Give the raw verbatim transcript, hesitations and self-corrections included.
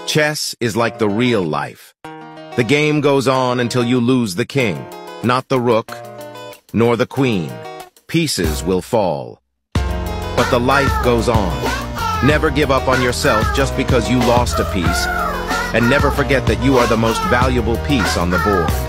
Chess is like the real life. The game goes on until you lose the king, not the rook, nor the queen. Pieces will fall. But the life goes on. Never give up on yourself just because you lost a piece, and never forget that you are the most valuable piece on the board.